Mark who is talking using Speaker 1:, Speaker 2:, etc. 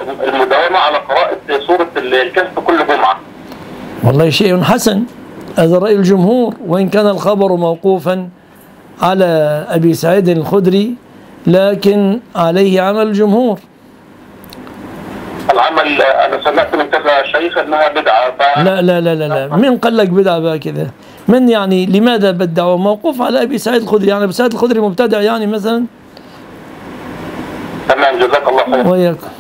Speaker 1: المداومه على قراءه سوره الكهف كل جمعه.
Speaker 2: والله شيء حسن، هذا رأي الجمهور، وإن كان الخبر موقوفا على أبي سعيد الخدري لكن عليه عمل الجمهور.
Speaker 1: العمل انا سمعت من كذا شيخ انها بدعه.
Speaker 2: لا لا لا لا لا، من قال لك بدعه بقى كذا؟ من يعني لماذا بدعوا؟ موقوف على ابي سعيد الخدري، يعني ابي سعيد الخدري مبتدع يعني مثلا؟
Speaker 1: تمام، جزاك الله خير.
Speaker 2: وإياكم.